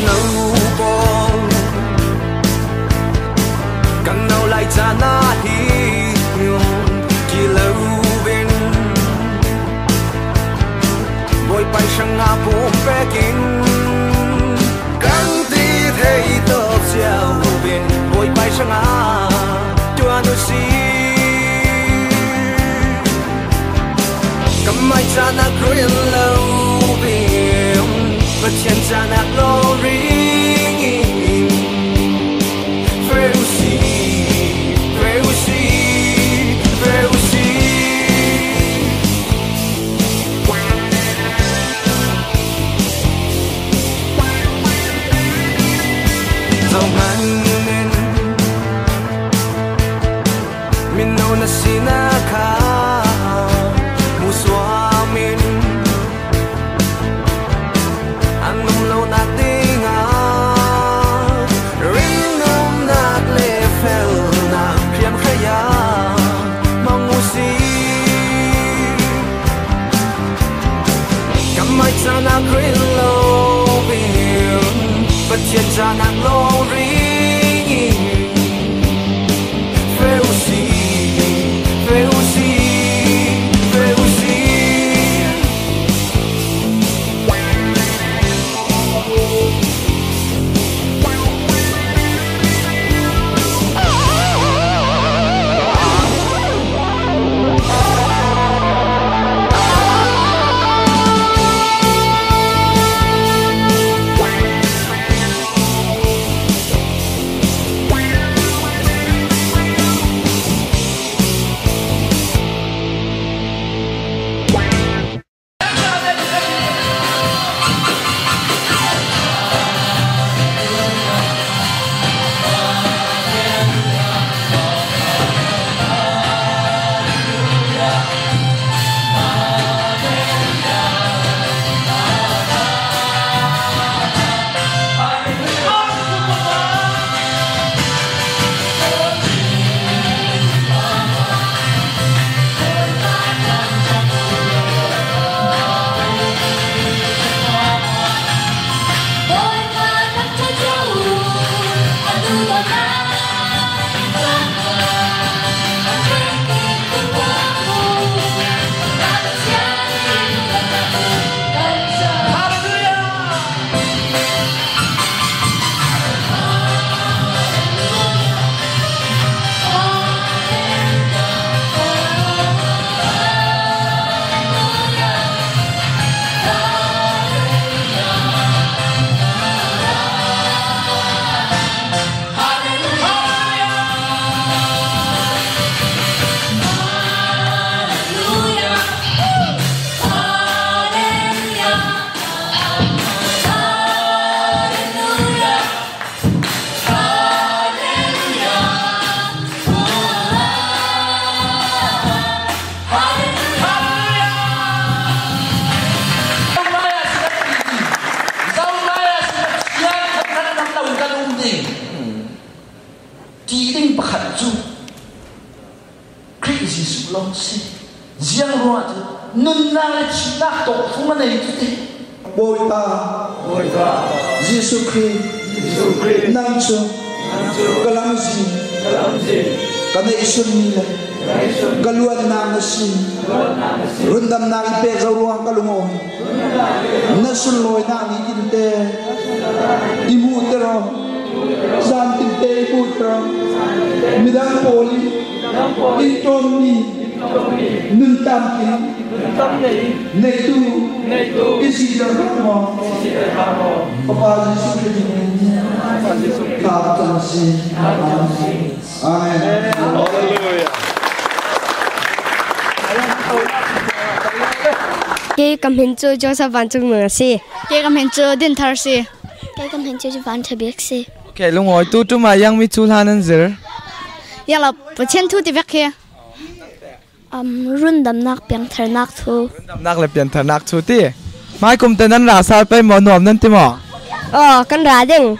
nấu bom cần nào lại cha na hi kỳ lâu bên bồi bay sang ngã bom bé kinh cần đi thấy tớ giàu bên bồi bay sang ngã tua nu si cầm mai cha na green lâu bên bất chân cha na glory Sinaka muswamin anum lo natinga rinum nat lefel na pian khaya mangusi kamai sana green lo bin but chen sana glory bồi ta Giêsu Christ nang cho kalam gì cái này xuân mi này cái luận nam nó xin luận nam nam pe rau ruang cái lùng ôm nó xuân lôi nam đi tin tê đi mua tê rồi gian tin tê mua rồi mi đang poli đi trôn mi nâng tam kính này tu cái gì đó rất mong Papa Giêsu Christ cảm ơn xin Amen. Hallelujah. Cái cầm hình cho Joseph Van Trung nữa si. Cái cầm hình cho Din Thar si. Cái cầm hình cho Van Tabiak si. Okay, lung oi tu mà yang mi chu hanan zir. Yang là bữa chen thu thì việc kia. Run đam nak piang thar nak thu. Run đam nak le piang thar nak thu ti. Mai kum tên nan ra sao pe mo nom nan ti mo. Kan ra ding.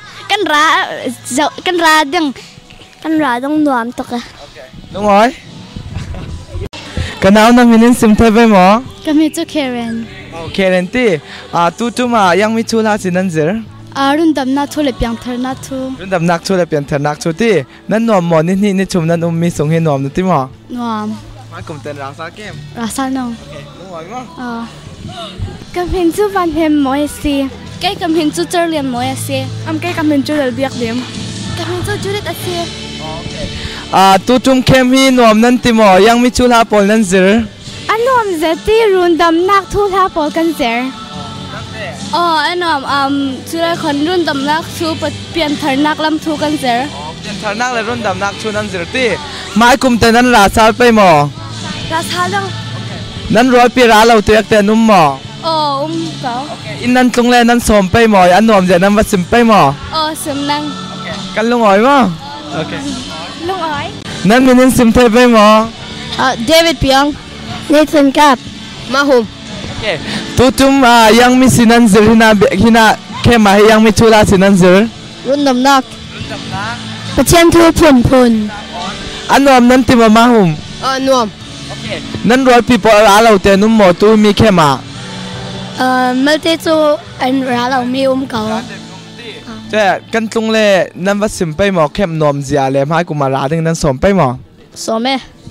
Kan ra dong nuam to ka. Lung oi. Kanao na minin sim thay pe mo. Kami cho Karen. Okay, Karen ti. Tu mà yang mi chu la sin nan zir. รุ่นดำนักทูเลยเปียงเธอนักทูรุ่นดำนักทูเลยเปลี่ยนเธอนักทูที่นั่นหนอมหมอนี่ชุมนั่นมีส่งให้หนอมนั่นที่หมอหนอมมากลุ่มเต้นราซาเกมราซาน้องโอเคลุงหอยมั้งกำเห็นจูฟันเพมมอยซีแกกำเห็นจูเจอเรียนมอยซีแกกำเห็นจูเรียกเดียมกำเห็นจูจูเด็ดซีตูจุมเข้มฮีหนอมนั่นที่หมอยังมีชุลาปอลนั่นเสืออันหนอมเจตีรุ่นดำนักทูลาปอลกันเสืออันนั้นช่วยคนรุ่นดำนักชูเปลี่ยนเธอนักลำทูกันเจอเปลี่ยนเธอนักเลยรุ่นดำนักชูนั่นเจอที่ไม้กุมแต่นั้นราซาไปหมอราซาลังนั้นร้อยปีราเราตัวเอกแต่นุ่มหมอก็อินนั้นตรงแรนั้นสมไปหมออันหนอมจะนั้นมาสิมไปหมอสิมนั่งกันลุงอ๋อยมั้งลุงอ๋อยนั้นมีนินสิมเทไปหมอเดวิดเปียงเนทันกับมาหุมตูจุมยังมีสินันซิร์ฮินาแค่มายังมีชุลาสินันซิร์รุ่นดำนักประเชียนทูพุนอันนวมนั้นติมาหุมนวมนั้นร้อยปีปอราเราแต่นุ่มหมอตูมีแค่มาไม่ได้จูอันราเรามีเก่าใช่กันตรงเลยนั้นว่าสิมไปหมอแค่นวมเสียเลยมาให้กูมาราดึงนั้นสมไปหมอสมไหม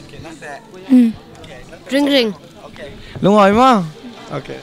ริงลุงหอยมั้งโอเค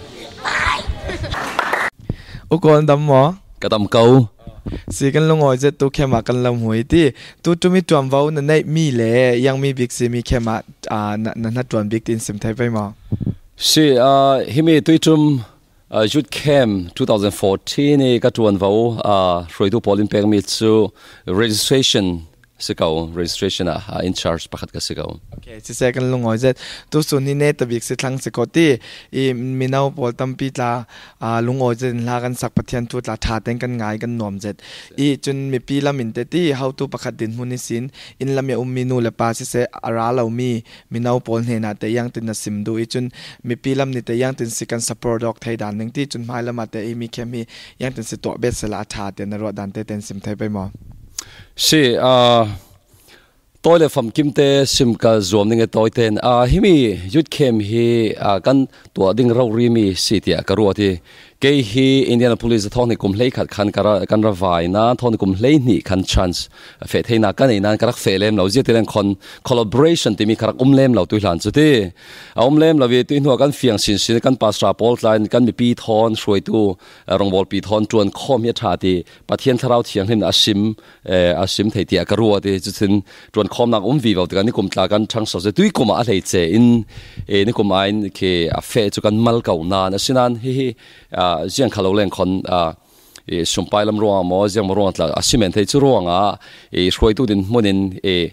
อุกอนดำหมอกระดำเก่าสิกันลุงหอยจะตัวแค่มากันลำหวยที่ตัวจะมีตัวว้าวนั่นได้มีเลยยังมีบิ๊กซีมีแค่มานั่นตัวบิ๊กตินสิมไทยไปหมอสิฮิมีตัวจุ่มยุดแคม2014นี่ก็ตัวว้าวรวยตัวพอลิมเปกมีจู registrationสิเขา registration in charge ประคัดกับสิเขาโอเคสิเสกันลุงหอยจะตัวส่วนนี้เนี่ยตัวบิ๊กสิทั้งสิเขาที่มีนาวพอลตั้มปีตาลุงหอยจะลากันสักประเทศตัวตาชาเต็งกันง่ายกันนอมเจ็ดจนมีปีละมินเตที่เขาตัวประคัดดินมุนิสินอินละมีมีนูเลปาสิเสอาราเรามีนาวพอลเห็นแต่ยังตินสิมดูจนมีปีละมินแต่ยังตินสิกันสปอร์ตดอกไทยด่านหนึ่งที่จนหมายละมาแต่มีแค่มียังตินสิตัวเบสละชาเต็นรถด่านเต็นสิมไทยไปมอสิตัวเลฟัมคิมเตสิมกาจวมนึงตัวเต็นฮิมียุดเข้มฮีกันตัวดิ่งเรารีมีสิที่กรัวที่เกย์ฮีอินเดียนาโพลิสท้องในกลุ่มเล่ขัดขันกันระบายนะท้องในกลุ่มเล่นี่ขันชันส์เฟทให้นักกันในนั้นกระเฟลเลมเราเจอที่เรื่องคน collaboration ที่มีกระเลมเราตัวหลานสุดที่เลมเราเวทีหัวกันเฟียงสินสินกันปัสสาวะไลน์กันมีปีทอนช่วยตัวรองบอลปีทอนจวนข้อมีชาติประเทศที่เราเทียงเห็นอาชิมไทยที่กรัวที่จุดที่จวนข้อนักวีเราที่กันนี่กลุ่มตากันทั้งสองจะด้วยกลุ่มอะไรเจนี่กลุ่มไอ้คือเฟจุกันมัลเก่านานสินันเจียงขลุ่ยคนสมไปลำรวงมอเจียงมรวงตลาดอาชีพเมนเทจุรวงช่วยตัวดินมุนิน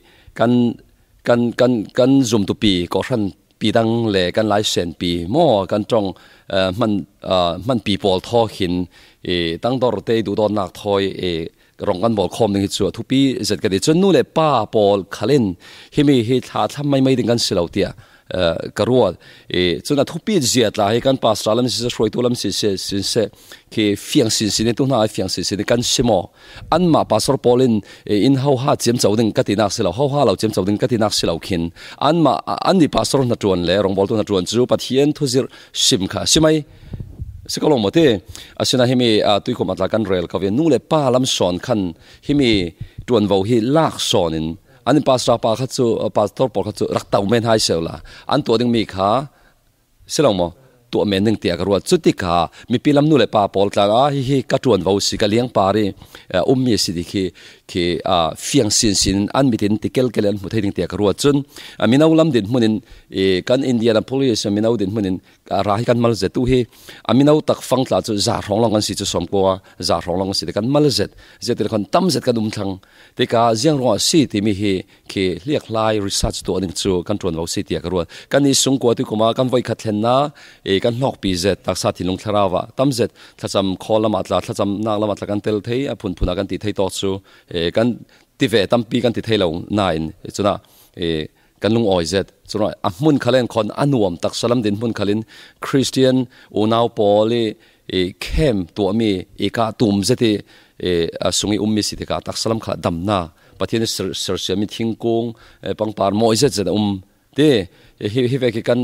กันจุ่มตุปีก็รันปีดังเล่กันหลายเซนปีมอกันจงมันปีบอลทอหินตั้งดอร์เตดูดอนนักทอยรองกันบอลคอมนึงชัวทุปีเสร็จกันดิจนนู่นเลยป้าบอลขลินที่มีเหตุทำไม่ดึงกันเสียแล้วเดียกรัวจนทุกปีเจียดละให้กันปัสสาวะลำสิช่วยตัวลำสิคือเฟียงสินตัวน่าเฟียงสินกันชิมออันมาปัสสาวะพอลินอินเฮาฮาเจียมเจ้าดึงกัตินักสิเราเฮาฮาเราเจียมเจ้าดึงกัตินักสิเราขินอันนี้ปัสสาวะนัดจวนเลยรองบอลตัวนัดจวนจูปัทเฮียนทุจิรชิมค่ะใช่ไหมสิก็ลงมาเตะอาศัยให้มีตุยคมอัตรากันเรลกับเวนู่นเลยป้าลำสอนขันให้มีจวนวาวฮีลากสอนินอันนี้ปัสสาวะขัดจูปัสสาวะขัดจูรักเต่าเมนให้เสียละอันตัวดึงมีขาเสียลงมาตัวเมนดึงเตียกรัวจุดที่ขามีปีลำนู่นเลยป้าปอลกลางฮิกัดจวนวาวสิกเลี้ยงปารีมีสิที่คือเฟียงสินอันมีดินติเกลอันมุทัยดึงเตียกรัวจนมีน่าลำดินมุนินกันอินเดียนาโพลิสมีน่าดินมุนินราฮิกันมาลเซตุฮีมีน่าตักฟังตลาดจะจ่าร้องลงกันสิจะสมกัวจ่าร้องลงกันสิกันมาลเซตจะติดกันตั้มเซตกันดุมทังแต่กาเจียงรัวสิที่มีคือเรียกไลน์รีเสิร์ชตัวนึงจูกันจวนวาวสิเตียกรัวกันนี่สงกัวที่กุมากันไว้ขัดเห็นนะกันนอกปีเซตตักษาที่ลงทราวะตั้มเซตถ้าจำคอละมัดละถ้าจำนางละมัดละกันเตลเทียพุนกันติดให้ต่อสู้กันที่เวตั้มปีกันติดให้เรานายจุน่ะกันลุงอ้อยเจ็ดจุน่ะมุนขลันคนอันวมตักสลัมดินมุนขลันคริสเตียนอุณาวปอลีเข้มตัวมีกาตุ่มเจติสุงมีสิทธิกาตักสลัมขลัดดำนาประเทศนี้เสียมีทิ้งกงปังปาร์มอยเจ็ดเดเดฮิเวกิกัน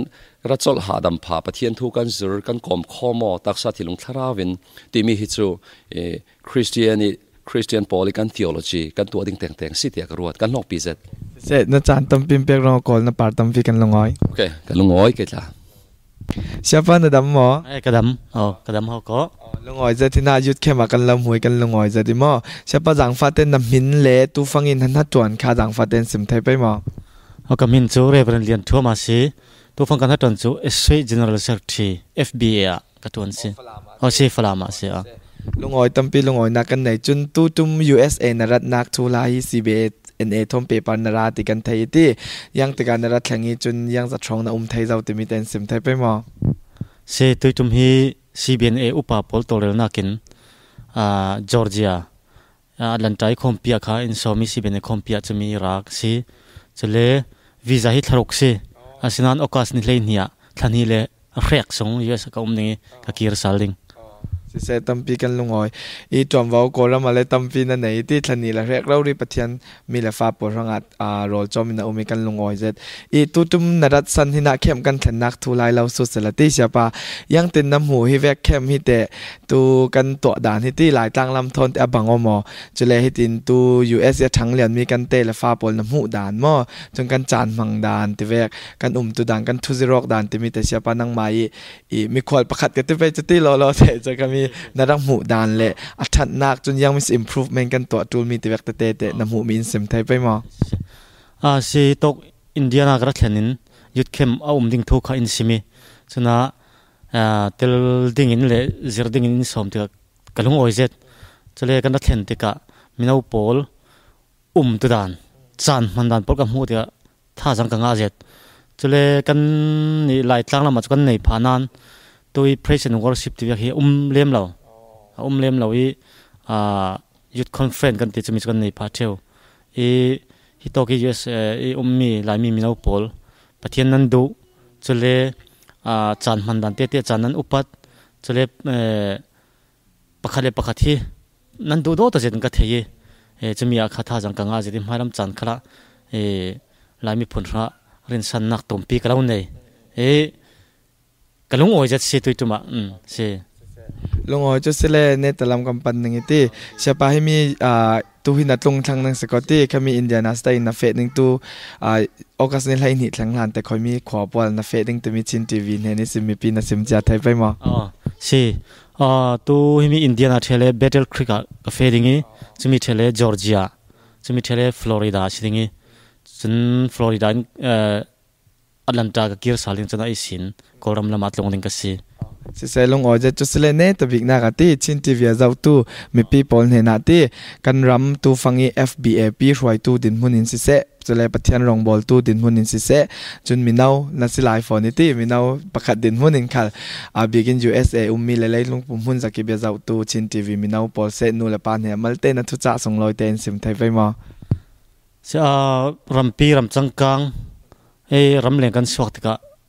รัชลหาดำผาปะเทียนทุกันซึร์กันกอมข้อมอตักษะที่ลงทราวินที่มีฮิจูคริสเตียนพอลิกันทีโอโลจีกันตัวดิ่งแต่งสิเตียกรวดกันลอกปีเซตเสร็จนะจานตั้มปิมเปียกรอกอลนะปาร์ตั้มฟิกันลงอ้อยโอเคกันลงอ้อยกันละเชื่อป่ะนะดำหมอกระดำกระดำเขาก็ลงอ้อยจะที่น่ายุดแค่มากันลำหวยกันลงอ้อยจะดิหมอเชื่อป่ะจังฟาเต้นน้ำมินเละตูฟังอินทันทัดจวนข้าจังฟาเต้นสิมไทยไปหมอเอากมินจูเรเบรนเลียนทั่วมาสิตูฟังกันทัดจวนจูSC General Secretary FBA กระตวนสิเอาสิฟลามาสิลงอ้อยตั้มปีลงอ้อยนักกันไหนจุนตูตุม USA นรัฐนักทุลาย CBA NA ทอมเปปานราติกันไทยที่ยังติการนรัฐแข่งนี้จนยังจะช่องนะไทยเราติมีแต่สิมไทยไปหมอเสตุจุมฮี CBNA อุปปอลโตเรลนักินจอร์เจียลันไตคอมพิอาค่ะอินโซมิ CBNA คอมพิอาจะมีรักสิจะเลวีซ่าฮิตทารุกสิอาศินันโอกาสนิเลนียทันฮีเลเรียกส่ง US ก็นี้ก็กีร์ซาลิงเสร็จตั้มปีกันลงอ้อยอีจอมว่าวโกรามาเลยตั้มปีนั่นไหนที่ทันนี้ละเรียกเรารีปัทยันมีละฟ้าปวดรังอัดโรลจอมินาอุมิกันลงอ้อยเสร็จอีตุตุมนรัดสันหินาเข้มกันทันนักทุไลเราสุดเสร็จที่เสียปะยังติดน้ำหูฮิแวกเข้มฮิเตตูกันตัวด่านฮิที่หลายตั้งลำทนแต่บังอมอจะเลยฮิตินตู US ทั้งเหรียญมีกันเตละฟ้าปวดน้ำหูด่านมอจนกันจานมังด่านที่แวกกันตุด่านกันทุจิรอกด่านที่มีแต่เสียปะนั่งมาอีมีควอลประคัดกันที่ไปจะที่รอเสร็จจะก็มีนรักหมู่ดานเละอัฐนักจนยังมี improvement กันตัวตูมีแต่แบบเตะน้ำหูมีสิมไทยไปมั้งสิตกอินเดียนักรัฐเห็นยุดเข้มเอาดิ่งทุกข์อินสิมีฉะนั้นเตลดิ่งอินเละเจอดิ่งอินสมติกะลุงโอเซตจะเลยกันรัฐเห็นติกะมินาอุปอลตุดานจานมันดานปอลกับหูติกะท่าจังกังอาเซตจะเลยกันนี่หลายครั้งละมาจกันในพานันตัวPresident Worship ที่ว่าเลี้ยมเราอียุดคอนเฟรนซ์กันที่จะมีกันในพาร์ทเทลฮิโตกิUSมีหลายมีมินาอุปอลปะเทียนนั้นดูจะเลยจานมันดันเตะจานนั้นอุปัตจะเลยประคัดที่นั้นดูโดตัวเจนก็เทียจะมีอาคาท่าจังกังอาจจะที่ไม่รำจานขละหลายมีผลระเรียนสันนักตมปีกเราเนี่ยกะลุงโอยจะสิตุยตุมาสิลุงโอยจะสิเลในตะลำกำปั้นนึงที่เชื่อป่ะให้มีตัวหินัดลงทางนังสกอตตี้เขามีอินเดียนาสไตล์นับเฟดนึงตัวโอกาสในไลน์หินทางหลานแต่คอยมีขวบบอลนับเฟดนึงตัวมีชินทีวีเนี่ยนี่สิมีปีนัสิมจัดไทยไปมั้งสิตัวให้มีอินเดียนาเทเลเบตเทิลคริกกับเฟดิงี้จะมีเทเลจอร์เจียจะมีเทเลฟลอริดาสิงี้จนฟลอริดาอัลแลนตากับกิร์ซาลิงจะได้สินกอรัมละมัดลงดิ่งกันสิเสร็จลงออยจะจุดเล่นเนตบิกนักที่ชินทีวีจะเอาตู้มีปีพอลเห็นที่กันรำตู้ฟังอี FBA ปีรวยตู้ดินมุนินสิเสจะเลยปะเทียนรองบอลตู้ดินมุนินสิเสจนมีนาวนัสิไลฟ์ฟอนี่ที่มีนาวประคัดดินมุนินขัดบิกิน USA มีเล่ๆลงปุ่มหุ่นสักกี่เบียจะเอาตู้ชินทีวีมีนาวพอลเซนูเลปานเนี่ยมัลเตนัทุจ่าส่งลอยเตนสิมไทยไปมั้งเสียรำปีรำจังกังรำเลียงกันสวัสดิ์กะ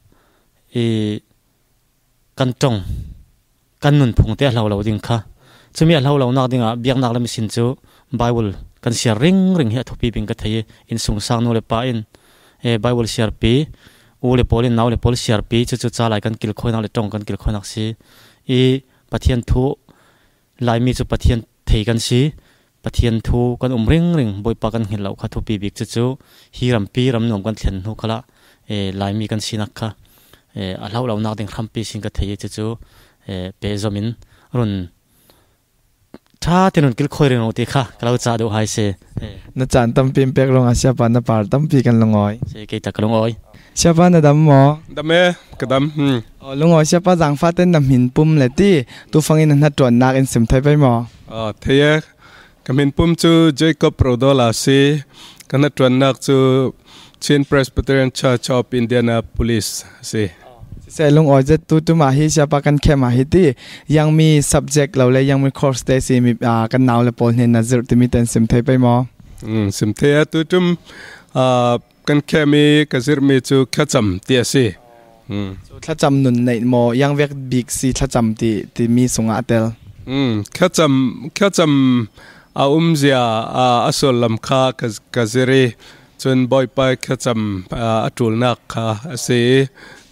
กันจงกันนุนพงเตะเราดิ่งค่ะจะมีเรานักดิ่งเบียงนักละมิสินจูไบเบิลกันเสียริงเหี้ยทบปีบิงกันไทยอินสงสารนูเลปาอินไบเบิลเสียปีอูเลปอลินนาวเลปอลเสียปีจู่ๆจ่าไหลกันกิลคอยนักเลจงกันกิลคอยนักสิปะเทียนทูลายมีจู่ปะเทียนเทกันสิปะเทียนทูกันริงบอยปากันเห็นเราค่ะทบปีบิกจู่ๆฮีรำปีรำนวมกันเทียนหูขละลายมีกันสินักค่ะเรานักดิ่งรำปีสิงกันไทยจู่ๆเปซอมินรุนถ้าที่นุ่นกิลคอยเรื่องโอติค่ะเราจะดูให้เสนัดจันตั้มปีนเปกลงอาเซียปานนับปาร์ตั้มปีกันลงอ้อยเสกตะกลงอ้อยเชียปานนัดดำหมอดำเมกระดำลงอ้อยเชียปาจังฟ้าเต้นดำหินปุ่มเลยที่ตัวฟังอินนัดจวนนักอินสิมไทยไปหมอเทียกำหินปุ่มจูเจคอบโรโดลาซีกันนัดจวนนักจูชิน Presbyterian Church of Indianapolis สิเสร็จลงอ้อยจะตัวมาฮิเชียปากันแค่มาฮิที่ยังมี subject เราเลยยังมี course ได้สิมีกันนาวเลยปนเห็นนัดจุดที่มีแต่สิมไทยไปหมอสิมไทยตัวกันแค่มีกระสิรมีจูขจำเตียสิขจำนุนในหมอยังเวกบิ๊กซีขจำที่มีสงอาเตลขจำเสียอสุลลำคากระสิรจนบ่อยไปขจำจุลนักค่ะสิจ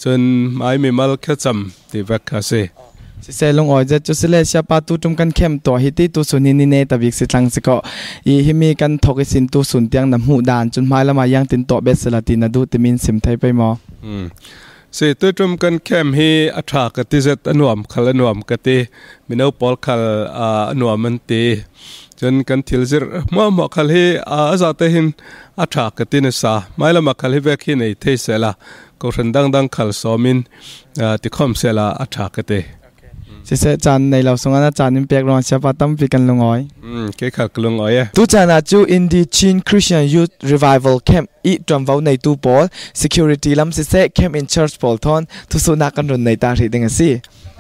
จนไม่มีมัลแค่จำที่วักคาเซเซลงออยจะจุดเลเซียปาตูจุมกันเข้มตัวฮิติตูสุนินิเนตบิกสิทังสก็อีฮิมีกันทกิสินตูสุนเตียงน้ำหูดานจนไม้ละมายังตินโตเบสลาตินาดูติมินสิมไทยไปมอเสตุจุมกันเข้มฮีอัฐากติเจตอนวมขลนวมกติมินเอาปอลขลอนวมมันตีจนกันทิลซิร์มั่วขลฮีอาซาเตหินอัฐากตินสาไม่ละมาขลฮีเวกฮีในเทเซลาก็รันดังขลสอมินติคอมเซลาอัฐากติเสจานในเราส่งอาจารย์นิมเปียกรอนเชฟตั้มพิกันลงอ้อยเกี่ยขัดลงอ้อยตุจานาจูอินดีชินคริสเตียนยูทรีไววัลแคมป์อีตรมวาวในตูปอล security ลำเสแคมป์อินเชิร์ชปอลทอนทุสุนักกันรุนในตาหิดังสิ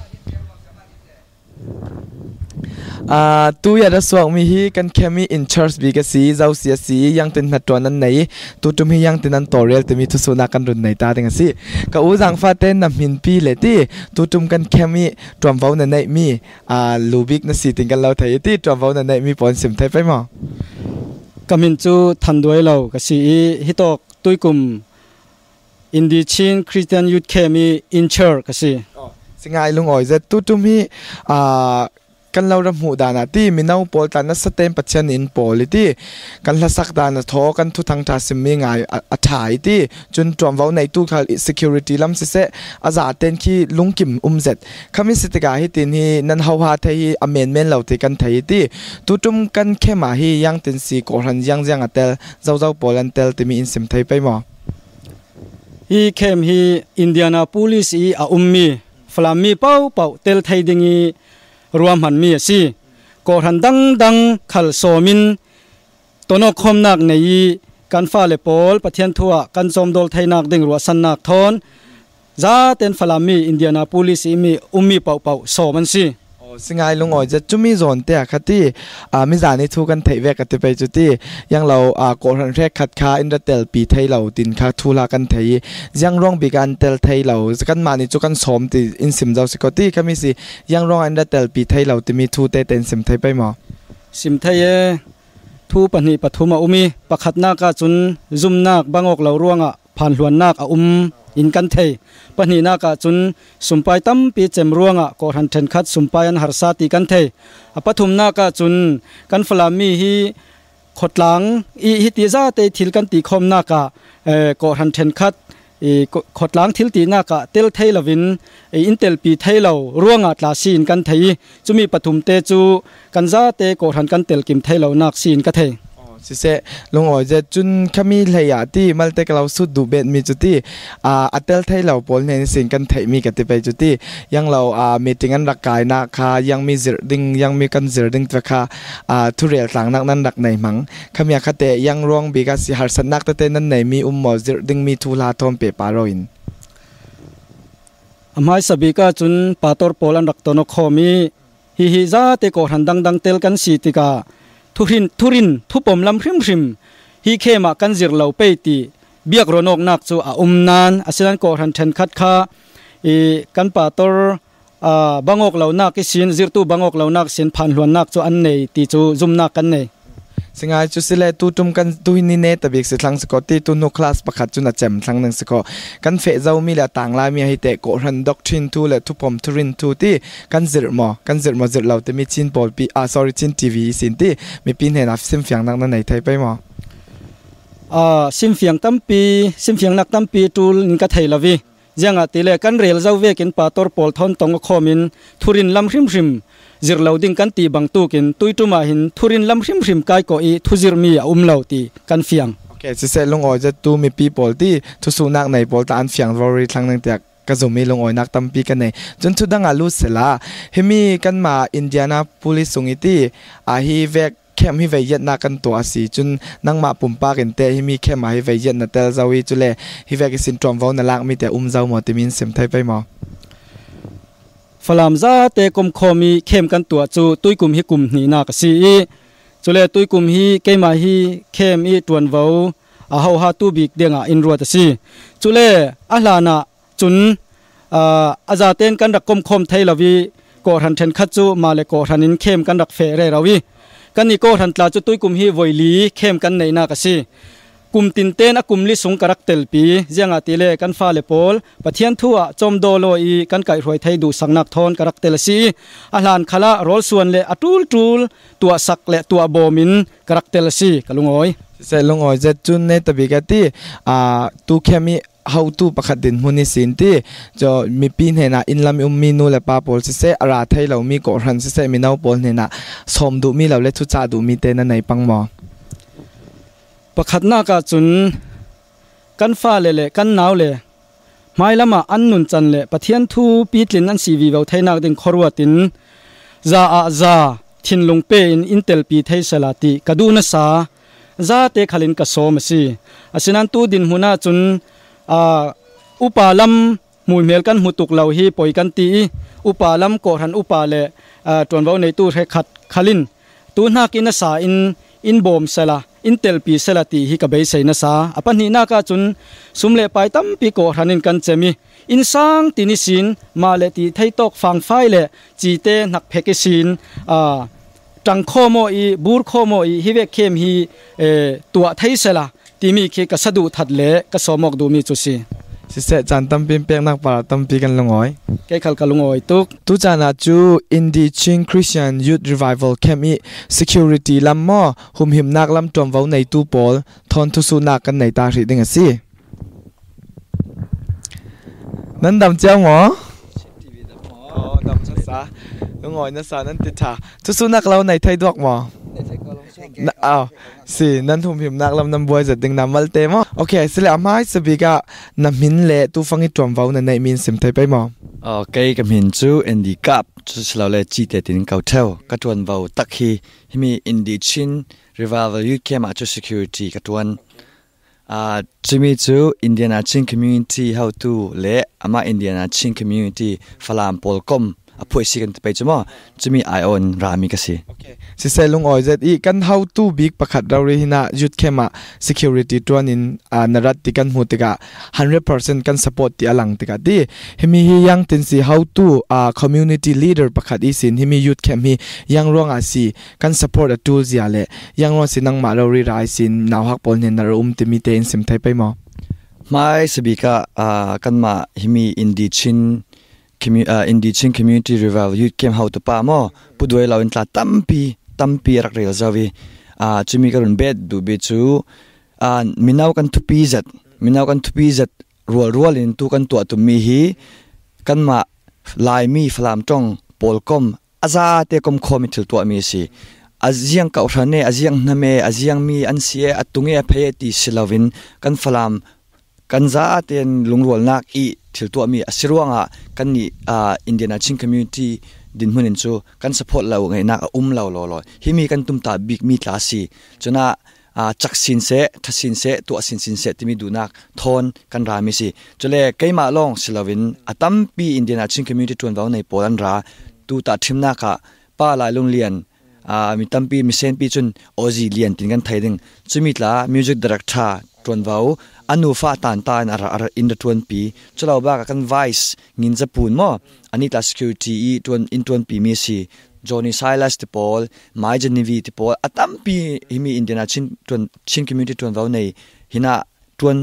ตูอยากจะสวงมีฮีกันแค่มีอินเชอร์สบีกสีเจ้าเสียสียังเป็นนัดตัวนั้นไหนตูจุมียังเป็นนันต่อเรียลแต่มีทุสุนักกันรุนในตาดังสิก็อุจังฟาเต้นนำหินปีเลยที่ตูจุมกันแค่มีตรมวาวนั้นไหนมีลูบิกนั่นสิถึงกันเราไทยที่ตรมวาวนั้นไหนมีปอนสิมไทยไปมั้งก็มินจูทันด้วยเราก็สีฮิตอกตุยกุมอินดีชินคริสเตียนยูทแค่มีอินเชอร์ก็สิสิ่งไงลุงอ๋อยจะตูจุมีกันเรารำหูดานาที่มีน้าปอลตานัสเต็มปัจจัยนินปอลิที่กันละสักดานาทอกันทุกทางทาสิมีไงอัฐายที่จนจอมว่าในตู้ข่าว security ลำเสะอาจารย์เต็นที่ลุงกิมเสร็จขมิสิทธิกาให้ตีนี้นันฮาวาไทยอเมนเมนเราที่กันไทยที่ตุจุมกันแค่มาให้ยังเต็นสีโกรันยังอัตเตลเจ้าปอลันเตลที่มีอินสิมไทยไปมั้งฮีเข้มฮีอินเดียนาโพลิสอีอามีฟลามีเป้าเตลไทยดิงีรวมหันมีสิก่อหันดังขัลโซมินตัวนกคมนักในการฟ้าเลปอลประเทศทั่วการจอมโดลไทยนักดึงรัวสันนักทอนจ้าเต็นฟลามีอินเดียนาโพลิสมีมีเป่าโซมันสิสิ่งไงลุงอ๋อยจะจุมีโซนเตะคัดที่มิจานี่ทุกันไทยเวกันที่ไปจุดที่ยังเราก่อหันแรกขัดขาอินเดอร์เตลปีไทยเราตินขาทุลากันไทยยังร้องบีกันเตลไทยเรากันมานี่จุกันสมที่อินสิมเจ้าสิกที่ขมิสิยังร้องอินเดอร์เตลปีไทยเราที่มีทูเตเต็นสิมไทยไปมั้งสิมไทยทูปนิปฐุมอุมีประคัดนักจุนซุมนักบางอกเราร่วงผ่านหลวนนักอินกันเทปนีนักจุนสุมไปตั้มปีเจมร่วงก่อหันเทนคัดสุมไปอันหารสาติกันเทปฐุมนักจุนกันฟลามีฮีขดหลังฮิติซาเตทิลกันตีคมนักก่อหันเทนคัดขดหลังทิลตีนักเตลไทยลวินอินเตลปีไทยเราร่วงลาซีนกันเทจุมีปฐุมเตจูกันซาเตก่อหันกันเตลกิมไทยเรานักซีนกันเทสิเสลุงอ๋อยจะจุนขมีเลยที่มัลเตกเราสุดดูเบ็ดมีจุดที่อัตเตลไทยเราปอลในสิ่งกันไทยมีกันที่ไปจุดที่ยังเรามีติงันรักกายนักค่ะยังมีจิรดิงยังมีกันจิรดิงตัวค่ะทุเรียนต่างนักนั้นรักในมังขมีคติยังร้องบีกัสหารสนักแต่นั้นในมีหมอจิรดิงมีทุลาทอมเปปาโรอินอภัยสบิกาจุนปาตอร์ปอลันรักตนคอมีฮิซาเตโกหันดังเตลกันสีติกาทุรินทุปมลำพริมฮีเคมากันจิรเหล่าเปตีเบียกรนกนักจูนานอาศัยก่อหันเทนคัดคากันป่าตอร์บางอกเหล่านักสินจิรตูบางอกเหล่านักสินผ่านหลวนนักจูอันเนตีจูซุมนักกันเนสิ่งไงจุดสิเลตูจุมกันตุหินิเนตบิกสิทางสกอตีตุนคลาสประคัดจุนเจมทางนังสกอกันเฟเจ้ามีและต่างลายมีให้เตะโกรันด็อกทรินทูและทุปมทุรินทูที่กันจิรมอจิรเราแต่มีชินบอลปีsorry ชินทีวีสินที่มีปีนเห็นอัฟซิมเฟียงนักนั้นในไทยไปมอซิมเฟียงตั้มนักตั้มปีตูลนิกาไทยลาวียังติเลกันเรลเจ้าเวกินปาตอร์ปอลทอนตงคอมินทุรินลำริมจิรเหล่าดิ้งกันตีบังตูกินตุยตุมาหินทุรินลำริมไกโกอีทุจิรมีเหล่าตีกันเฟียงโอเคสิเสลงอ๋อยจะตูมีปีปอลที่ทุสุนักในปอลตานเฟียงวอรีทางนังเตียกระจุมีลงอ๋อยนักตั้มปีกันในจนทุดังอาลุเสลาเฮมีกันมาอินเดียนาโพลิสสุงิตีฮีเวกเข้มฮิเวยัดนักกันตัวสีจนนั่งมาปุ่มปากันเตะฮิมีเข้มมาฮิเวยัดนัดเตลเจ้าวิจุเลฮิเวกิสินตรอมวาวนักมีแต่เจ้าหมอติมินเซมไทยไปมั้งฟลามซาเตกุมคอมีเข้มกันตัวจูตุยกุมฮิกุมนีนักสีจุเลตุยกุมฮิเกมาฮิเข้มอีตวนวาวฮาวฮาตูบิกเดียงอินรัวตสีจุเลอัลานะจุนอาจารย์เต้นกันดักกุมคอมไทยลาวีก่อทันเทนคัดจูมาเลก่อทันนินเข้มกันดักเฟเรราวีกันนี่ก็ทันตลาจุตุยกุมฮีวอยลีเข้มกันในนักสีกุมตินเตนกุมลิสุงกรักเตลปีเจียงอาติเลกันฟ้าเลปอลปะเทียนทัวจอมโดโลอีกันไก่รวยไทยดูสังนักทอนกรักเตลซีอาลานคลารอลส่วนเลอตูลตัวสักเลตัวโบมินกรักเตลซีกะลุงอ้อยเสลงอ้อยเจจุนในตะบิกติตูแค่มีhow tu pakhat din huni sin ti jo mi pin hena inlam mi nu le pa pol se ara thai lo mi ko ran se mi nau pol hena som du mi lo le chu cha du mi te na nei pang mo pakhat na ka chun kan fa le kan naw le mai lama an nun chan le pathian thu pitlin an siwi vo thainak ding khorwatin za thin lung pe in intel pi thai salati kaduna sa za te khalin ka som si asinan tu din huna chun upalam muimel kan hutuk lau hi poi kan ti upalam ko ran upale ton vo nei tu re khat khalin tu nak in sa in bom sala intel pi selati hi ka bei sei na sa apan hi na ka chun sumle pai tam pi ko ranin kan chemi in sang tinisin ma le ti thaitok fang fai le chi te nak pheke sin tang khomo i bur khomo i hi ve khem hi tua thai sela timi ke ka sadu that le ka somok du mi chu si se chan tam pim pek nak para tam pi kan longoi ke khal ka longoi tu chana chu indi ching Christian Youth Revival Camp i security lam mo hum him nak lam tom vau nei tu pol thon thu su nak kan nei ta ri ding asi nan dam chang mo dam sa longoi na sa nan ti tha thu su nak lau nei thai dok moสินั่นทุ่มพิมนักลำน้ำบัวจะดึงน้ำมัลเตมโอเคสิเลยอามาสบิกะน้ำมินเละตู้ฟังอีตรวมเว้าในมินสิมไทยไปมั้งโอเคกับมินจูอินดีกับจุดเราเลยจีเตตินเก่าเท่ากัตวนเว้าตักฮีมีอินดีชินรีวาลยูเคมาจู security กัตวนจิมีจูอินเดียนาชิน community how to เละอามาอินเดียนาชิน community ฟลามโพลคอมพูดสิกันไปจ้ะมั้งจะมีไอออนรามิกสิสิเซลุงออยเจอีกัน how to big ประคัดเราเรียนยุดเข้มา security ตัวนินนรัตติกันหูติกะ 100%กัน support ที่อลังติกะดีเฮมียังตินสิ how to community leader ประคัดอีสินเฮมียุดเข้มียังร่วงอาศิกัน support a tools ยาเล่ยังร่วงสินังมาเราเรียนสินนาวฮักปนเนนเราติมีเตนสิมไทยไปมั้งไม่สบิกะกันมาเฮมีอินดิชินIndigenous Community Revival Youth Camp how to pa mo pudoi lawin tla tampi rak rel zawi chumi karun bed du be chu minaw kan thupi zat rual in tu kan tu mi hi kan ma lai mi flam tong polkom aza te kom khomi thil tu mi si aziang ka urane aziang name aziang mi ansie atunge phe ti silawin kan flam kan za ten lungrual nak I thil tu mi asirwanga kan ni Indian Chin community din hunin chu kan support law ngai nak law lo himi kan tumta big mi klasi chuna chaksin se thasin se tu asin se timi dunak thon kan rami si chule keima long silawin atampi Indian Chin community tun baw nei polan ra tu ta thimna kha pa lai long lian mi tampi mi sen pi chun ozi lian tin kan thaiding chumitla music director tun baw anu fa tan ara in the 20p chulaw ba kan vice ngin japun mo ani ta security in 20p mi si Johnny Silas te Paul Mai Genevieve te Paul atampi himi Indian Chin community tun vaw nei hina tun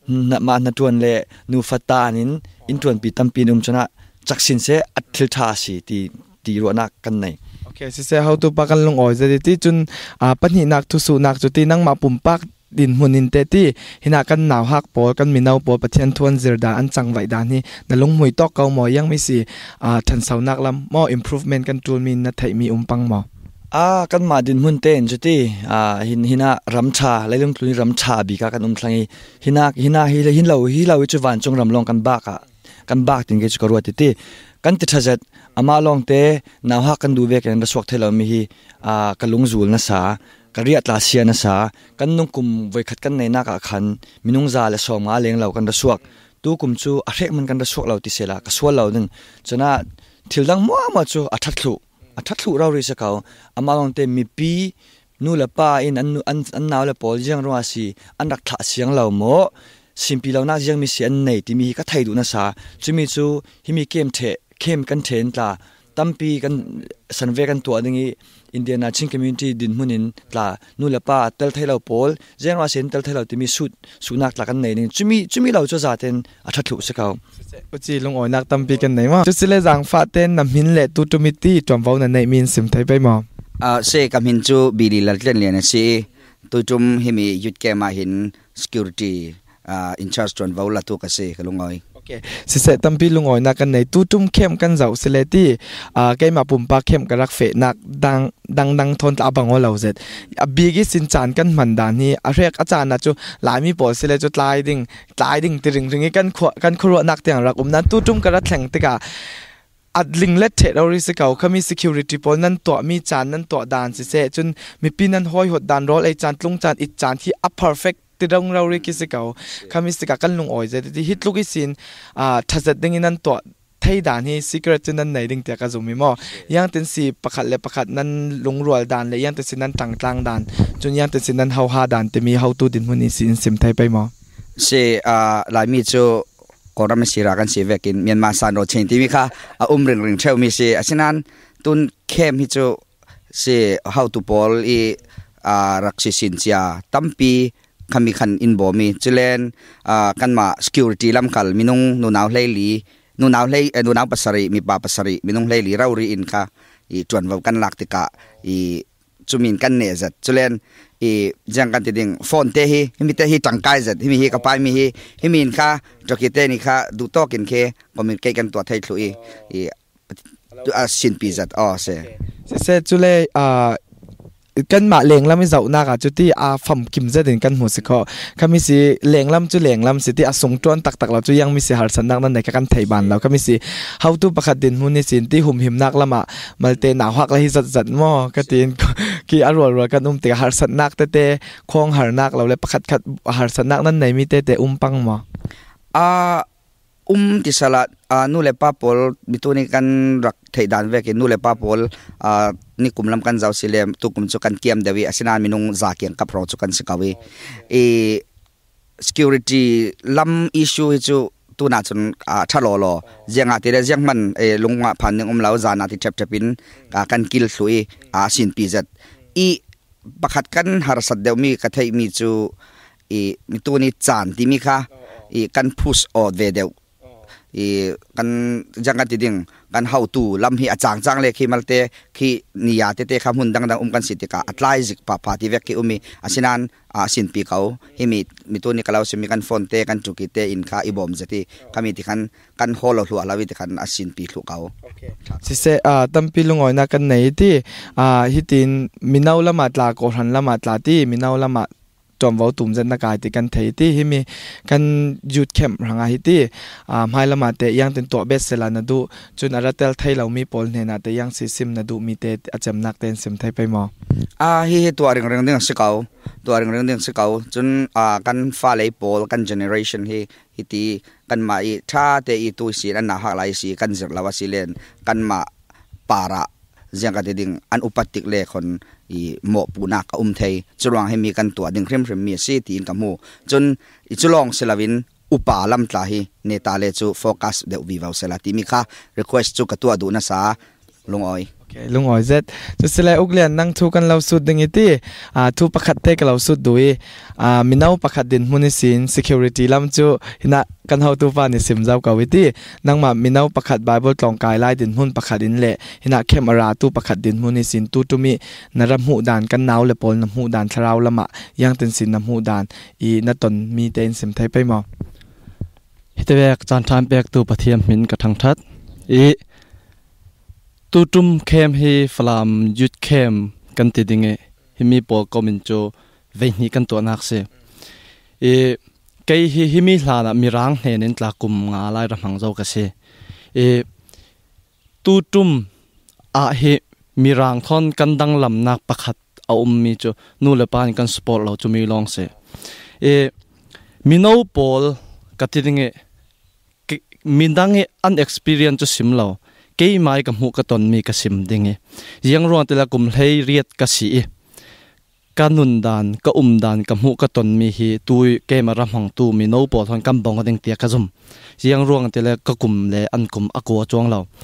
na tun le nu fatanin in 20p tampi chuna chaksin se athil tha si ti ro na kan nei okay si se how to pakan long oi je ti chun pani nak thu su nak chu ti nang ma pumpak din hunin te ti hina kan naw hak pol kan minaw pol pathian thon zirda an changwai dan hi nalung hui tok kaw mo yang mi si than sau nak lam mo improvement kan tul min na thai mi umpang mo kan ma din hun ten chuti hina ramcha leilung tluni ramcha bi ka kan thlangi hina hin lo chu wan chong ramlong kan ba tin ge chu karwa ti kan ti thajat ama long te naw hak kan du ve kan da swak thelo mi hi kalung zul na sa kariat la sia na sa kan nung kum voi khat kan nei na ka khan minung za le som nga leng lo kan da suak tu kum chu a rek man kan da suak lo ti sela ka sual lo ding chana thildang mo chu athathlu raw ri sakau amalong te mi pi nu la pa in an naw le pol jang ro asi an rak tha siang lo mo simpi lo na jang mi si an nei ti mi ka thai du na sa chumi chu himi kem kan then tla tampi kan sanve kan to adingi Indian Chin community din munin tla nulapa tel thailo pol jengwa sen tel thailo timi sunak tla kan nei ning chumi lo cho zaten athathu sekau uchi lung oi nak tampi kan nei ma chu sile jang fa ten na min le tu tumiti tomwau na nei min sim thai pai ma se kam hin chu bili lal tlen lian si tu tum himi yut ke ma hin security in charge ton vaula tu ka se kalungoi si se tampi lungoi na kan nei tu tum khem kan zau seleti ke ma pumpa khem karak fe nak dang thon ta bango lo zet bigi sin chan kan mandan ni a rek acha na chu lami pol sele chu tlai ding tiring ringi kan khro nak teng rak na tu tum kara thleng te ka adling let the ri se kau khami security pol nan to mi chan nan to dan si se chun mi pinan hoi hot dan rol ai chan tlung chan it chan hi a perfect ti dong rauri ki se kau khami se ka kan lung oi je ti hit luki sin thazat ding nan to thai dan hi secret chin nan nei ding te ka zumi mo yang ten si pakhat le pakhat nan lung rual dan le yang te sin nan tang dan chun yang te sin nan hau ha dan te mi hau tu din huni sin sim thai pai mo se lai mi chu koram sira kan se vekin Myanmar san ro chen ti mi kha ring theu mi se asinan tun khem hi chu se how to pol I raksi sin sia tampi kami khan inbo mi chilen kan ma security lam kal minung nunaw nunaw pasari mi pa pasari minung leili rauri in kha I tuan wa kan lak tika I chumin kan ne zat chilen I jang kan tiding phone te hi mi te hi tangkai zat hi ka pai mi hi min kha jokite ni kha du tokin khe communicate kan to thai thlui I tu sin pi zat se chule kan ma leng lam zau na ka chuti pham kim za den kan mu se kho khami si leng lam si ti asung ton tak la chu yang mi se har san nak nan nei ka kan thai ban law khami si how to pakhat din mu ni sin ti hum him nak lama malte na hak la hi zat mo ka tin ki arol kan te har san nak te khong har nak law le pakhat khat har san nak nan nei mi te pang mo ti salat nu le papol bituni kan rak thei dan ve ke nu le papol ni kumlam kan jaw silem tu kum chu kan kiam dewi asinan minung za kiang ka pro chu kan sikawi security lam issue chu tu na chun thalolo jenga ti le jeng man lungwa phaning lau zana ti chapin kan kil thlui sin pi zat pakhat kan har sat dew mi ka thei mi chu mituni chan ti mi kha kan push o ve dew kan janga tiding kan how to lam hi achang le khi malte khi niya te kham hun dang kan sitika atlai zik pa ti vek ki umi asinan sin pi kau himi mituni kalau semi kan phone te kan chuki te in kha ibom zati kami ti kan holo hlu alawi te kan asin pi hlu kau si se tampi lungoi na kan nei ti hitin minaw lama tla ko han lama tla ti minaw lama tom vau tum zen na kai ti kan thei ti himi kan youth camp ranga hi ti mai lama te yang ten to best sela na du chun aratel thai lo mi pol ne na te yang si sim na du mi te acham nak ten sim thai pai mo hi to ring ding sikau to ring ding sikau chun kan fa lei pol kan generation hi ti kan ma I tha te I tu si an na ha lai si kan zer lawa silen kan ma para jiang ka ding an upatik le khon I mo puna ka thei chulwang hemi kan to ding khrem mi si tin ka mu chun I chulong selawin upa lam tla hi neta le chu focus de wi vaw sela ti mi kha request chu ka tu adu na sa lungoi lungoi zet chu sele uklian nang thu kan law sut ding iti thu pakhat te ka law sut dui minaw pakhat din munisin security lam chu hina kan how to pa ni sim jaw ka witi nangma minaw pakhat bible tlong kai lai din hun pakhat in le hina camera tu pakhat din munisin tu tumi naram hu dan kan naw le pol nam hu dan tharau lama yang ten sin nam hu dan I na ton mi te in sim thai pai mo hitewek chan tham pek tu pathiam min ka thang that tu tum khem hi flam youth khem kan ti dinge himi pol komin cho ve ni kan to nak se kai hi himi hlana mirang hnen tla kum nga lai ra hang zo ka se tu tum hi mirang thon kan dang lam nak pakhat mi cho nu le pan kan support lo chu mi long se mino pol ka ti dinge mindange unexperienced sim lo ke mai ka mu ka ton mi ka sim dinge yang ron tela kum hlei riat ka si kanun dan ka dan ka mu ka ton mi hi tu ke ma ram hang tu mi no po thon kam bong ding tia ka zum yang ron tela ka kum le an kum akwa chong lo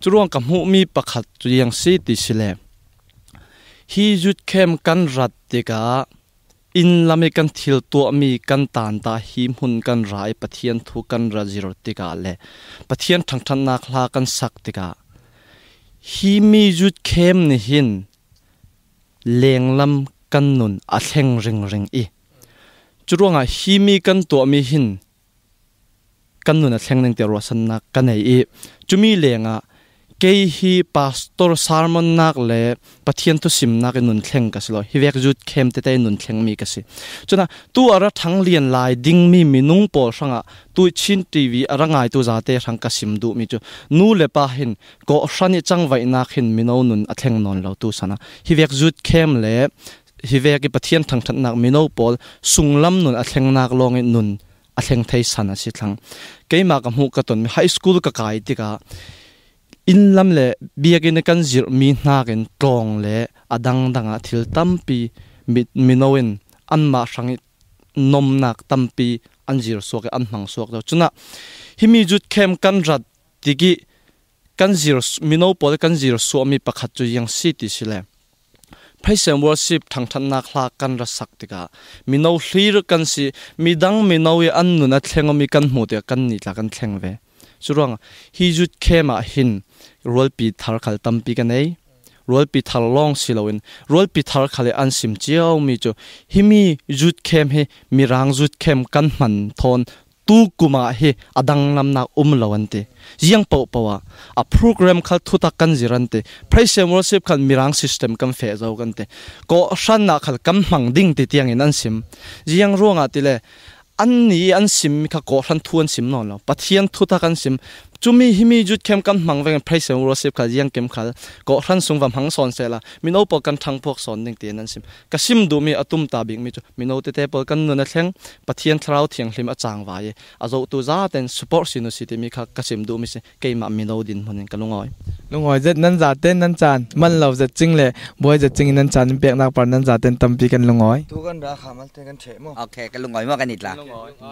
จุร่วงกับหูมีประคัดจุยังซีติสิเลฮีจุดเข้มกันรัดติกาอินลามิกันทิลตัวมีกันตานตาหิมหุนกันรายปะเทียนทุกันรัจิรติกาเลปะเทียนทั้งทันนักลากันสักติกาฮีมีจุดเข้มนี่หินเลงลำกันนุนอัดแห่งริงอีจุร่วงฮีมีกันตัวมีหินกันนุนอัดแห่งหนึ่งเตอร์สันนักกันไอจุมีเลงเกยฮีพาสตอร์ซาร์มอนนักเล่ปะเทียนตุสิมนักนุนแข่งกันสิโลฮิเวกจุดเข้มเตยนุนแข่งมีกันสิจนตัวอะไรทั้งเลียนลายดิ้งมีนุ่งปอสังตัวชินทีวีอะไรไงตัวจ่าเตะทั้งกันสิมดูมีจูนู่เล่ปะเห็นก็ชันจังไว้นักเห็นมีน้องนุนอัดแข่งนอนเราตัวสันะฮิเวกจุดเข้มเล่ฮิเวกปะเทียนทั้งทันนักมีน้องปอสุงลำนุนอัดแข่งนักลองนุนอัดแข่งไทยสันะสิทั้งเกยมากกับหูกระตุนมีไฮสคูลกับไกด์ติกาอินลำเล่เบียกินกันจิรมีนักเองตรงเล่อดังทิลตัมปีมิโนเอนอันมาสังนมนักตัมปีอันจิรสวกอันมังสวกแล้วจุนะฮิมีจุดเข้มกันรัดติกิกันจิรมิโนปอดกันจิรสวมีประคัดจุยังสิติสิเลพระเสมวอสิบทางทันนักลากันรัสักติกามิโนฮีรกันสิมีดังมิโนเออันนุนัดเทงมีกันหมดกันนี่ละกันเทงเวจุรังฮิจุดเข้มหินรัวปีทาร์ขัลตัมปีกันเอรัวปีทาร์ลองสิลาวินรัวปีทาร์ขัลอันซิมเจียวมีจูฮิมีจุดเข้มเฮมีรังจุดเข้มกันมันทอนตูกุมาเฮอดังนำนักลาวันเตยังเป่าเป่าอะโปรแกรมขัลทุตักกันจิรันเตพระเสมวอสิบขัลมีรังซิสเต็มกันเฟซเอากันเตก็ชันนักขัลกำมังดิ่งติดยังอินันซิมยังร่วงอ่ะติเลอันนี้อันซิมข้าก็รันทวนซิมนอนแล้วปัทยันทุตักันซิมจุมีฮิมีจุดเข้มกันมังเวงไพรเซอร์โรสิบขัดยังเข้มขัดก็รันส่งวันหังสอนเสร็จละมิโนปกันทั้งพวกสอนหนึ่งเตียนนั่นซิมก็ซิมดูมีอตุมตาบิงมีจุมิโนเตเตปกันนุนเทงปัทยันทราวเทียงลิมอจางไว้อาโจตุจ้าเต็นสปอร์ตซินุสิติมีข้าก็ซิมดูมีสิเกย์มามิโนดินมันกันลุงอ้อยเจ็ดนั่นจ่าเต้นนั่นจานมันเราจะจริงเลยบอยจะจริงนั่นจานเปียกนักปานนั่นจ่าเต้นตั้มปีกันลุงอ้อยทุกันราคามันเต้นกันเฉยมั้งโอเคกันลุงอ้อยมั้งกันนิดละ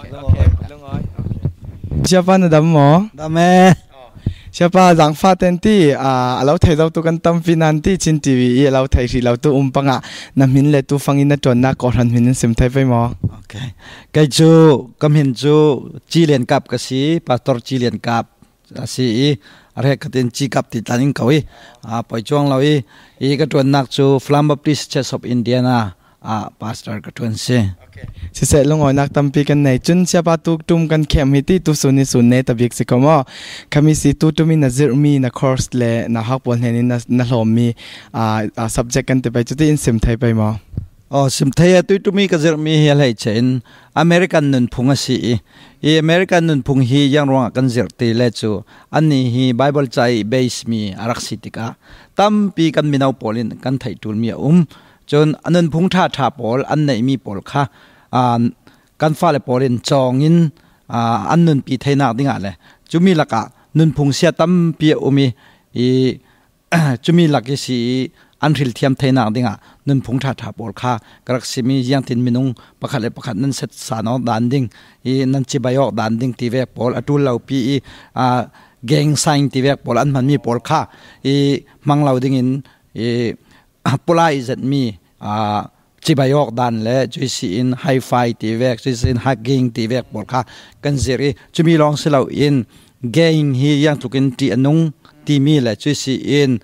เชื่อป้านะดำหมอดำแม่เชื่อป้าจังฟ้าเต็นที่เราไทยเราตัวกันตั้มฟินันที่ชินทีวีเราไทยที่เราตัวปังน้ำหินเลยตัวฟังอินนัดจวนนักก่อนหินสิมไทยไปหมอโอเคไกจูกำหินจูจีเลียนกับกษีปาสตอร์จีเลียนกับสีอะไรก็เป็นจีกับติดตันเขาไปช่วงเราก็จวนนักจูฟลัมบัพติสเชสอฟอินเดียนาปาสตอร์ก็จวนเสียสิเสร็จลงนักตั้มปีกันในจุนเชื่อป้าตุกตุมกันเข้มหิที่ตุสุนิสุนเนตบิกสิกมอคำมิสิตุตุมีนัจิรมีนักคอร์สเล่นักฮักบอลเฮนินักหลอมมีsubject กันแต่ไปจุดที่อินสิมไทยไปมอสิมไทยตุมีก็จะมีอะไรเช่นอเมริกันนุนพุงสีอเมริกันนุนพุงฮียังรวงกันจิรตีเลจูอันนี้ฮีไบเบิลใจเบสมีอารักสิติกาตั้มปีกันมีนาวปอลินกันไทยตูลมีจนอันนั้นพุงท่าปอลอันไหนมีปอลค่ะกันฟ้าเลยปอลินจองอินอันนั้นปีไทยนักดิ่งอะไรจุมีหลักะนุนพุงเสียตั้มปีมีจุมีหลักสีอันริลเทียมไทยนักดิ่งนุนพุงท่าปอลค่ะกระสิมียังทินมินุงประคัดนั้นเสร็จสานอดันดิ่งนั่นจิบายอกดันดิ่งทีเวกปอลอตุลเราปีเกงไซน์ทีเวกปอลอันมันมีปอลค่ะมังเราดิ่งอินปลายจัดมีจิบายอกดันและจุยซีนไฮไฟตีเวกจุยซีนฮักกิ้งตีเวกบอกค่ะกันเสรีจุมีลองเสลาอินเกงฮียังทุกินตีนุงตีมีและจุยซีน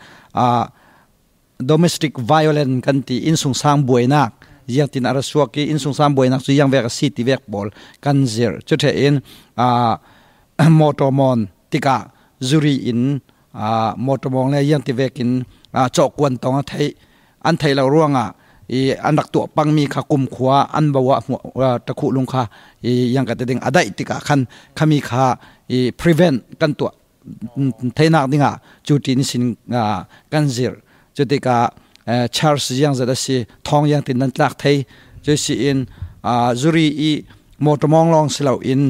domestic violence กันตีอินสุงสามบวยนักยังตินอารัสวกีอินสุงสามบวยนักจุยังเวกซีตีเวกบอลกันเสรีจุดเห็นมอตอมอนติกาจุรีอินมอตอมอนและยังตีเวกินจอกวนตองไทยอันไทยเราร่วงอันดักตัวปังมีขากุมขวาอันบ่าวตะคุลุงขายังกระเด้งอได้ติกาคันขามีขาprevent กันตัวไทยนักดิ่งจุดนี้สินกันเสียจุดติกาชาร์ลส์ยังจะได้สิทองยังติดนันลักไทยจะสิอินจุรีมอตมองลองสลาวอิน